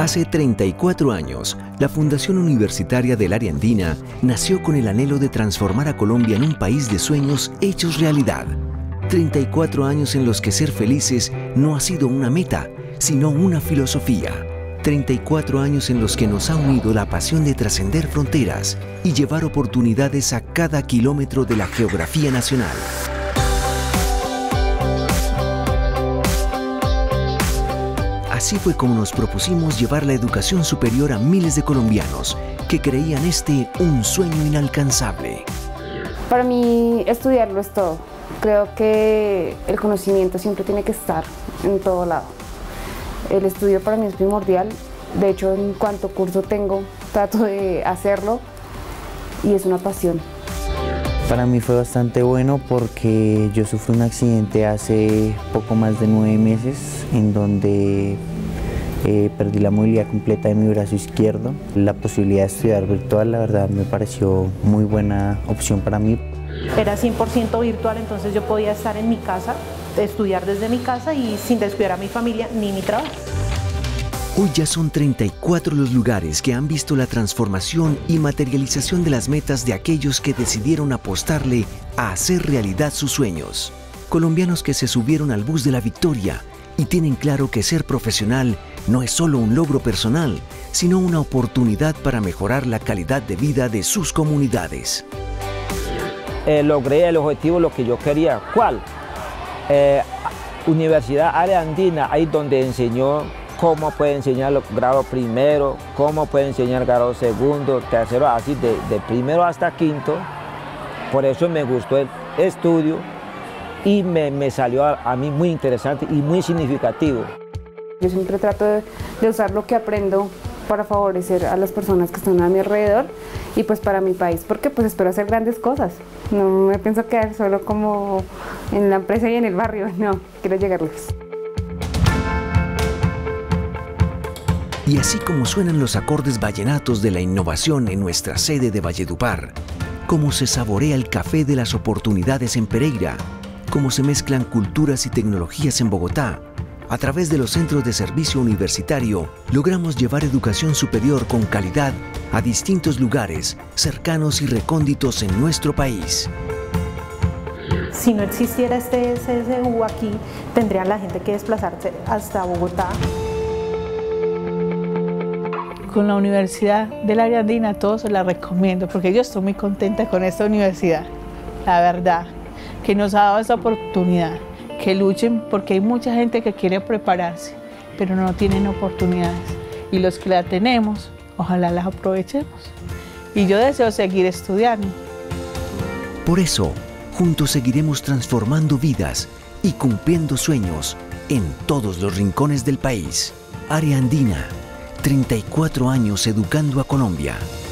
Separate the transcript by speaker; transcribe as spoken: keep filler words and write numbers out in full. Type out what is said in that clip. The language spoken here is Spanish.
Speaker 1: Hace treinta y cuatro años, la Fundación Universitaria del Área Andina nació con el anhelo de transformar a Colombia en un país de sueños hechos realidad. treinta y cuatro años en los que ser felices no ha sido una meta, sino una filosofía. treinta y cuatro años en los que nos ha unido la pasión de trascender fronteras y llevar oportunidades a cada kilómetro de la geografía nacional. Así fue como nos propusimos llevar la educación superior a miles de colombianos que creían este un sueño inalcanzable.
Speaker 2: Para mí, estudiarlo es todo. Creo que el conocimiento siempre tiene que estar en todo lado. El estudio para mí es primordial. De hecho, en cuanto curso tengo, trato de hacerlo y es una pasión.
Speaker 3: Para mí fue bastante bueno porque yo sufrí un accidente hace poco más de nueve meses en donde eh, perdí la movilidad completa de mi brazo izquierdo. La posibilidad de estudiar virtual, la verdad, me pareció muy buena opción para mí.
Speaker 4: Era cien por ciento virtual, entonces yo podía estar en mi casa, estudiar desde mi casa y sin descuidar a mi familia ni mi trabajo.
Speaker 1: Hoy ya son treinta y cuatro los lugares que han visto la transformación y materialización de las metas de aquellos que decidieron apostarle a hacer realidad sus sueños. Colombianos que se subieron al bus de la victoria y tienen claro que ser profesional no es solo un logro personal, sino una oportunidad para mejorar la calidad de vida de sus comunidades.
Speaker 5: Eh, logré el objetivo, lo que yo quería. ¿Cuál? Eh, Universidad Área Andina, ahí donde enseñó cómo puede enseñar el grado primero, cómo puede enseñar grado segundo, tercero, así de, de primero hasta quinto. Por eso me gustó el estudio y me, me salió a, a mí muy interesante y muy significativo.
Speaker 2: Yo siempre trato de, de usar lo que aprendo para favorecer a las personas que están a mi alrededor y pues para mi país, porque pues espero hacer grandes cosas. No me pienso quedar solo como en la empresa y en el barrio, no, quiero llegar lejos.
Speaker 1: Y así como suenan los acordes vallenatos de la innovación en nuestra sede de Valledupar, como se saborea el café de las oportunidades en Pereira, como se mezclan culturas y tecnologías en Bogotá, a través de los centros de servicio universitario, logramos llevar educación superior con calidad a distintos lugares cercanos y recónditos en nuestro país.
Speaker 4: Si no existiera este C S U aquí, tendría la gente que desplazarse hasta Bogotá.
Speaker 6: Con la Universidad del Área Andina, todos se la recomiendo porque yo estoy muy contenta con esta universidad, la verdad, que nos ha dado esta oportunidad, que luchen porque hay mucha gente que quiere prepararse, pero no tienen oportunidades y los que la tenemos, ojalá las aprovechemos. Y yo deseo seguir estudiando.
Speaker 1: Por eso, juntos seguiremos transformando vidas y cumpliendo sueños en todos los rincones del país. Área Andina. treinta y cuatro años educando a Colombia.